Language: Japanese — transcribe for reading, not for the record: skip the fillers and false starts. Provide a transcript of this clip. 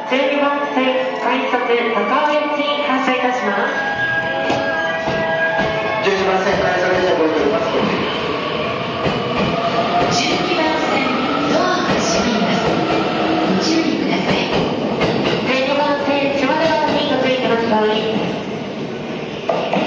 12番線快速高尾行き発車いたします。 12番線快速列車ご利用ます。 12番線ドアが閉まります。ご注意ください。 12番線千葉田川にご注意ください。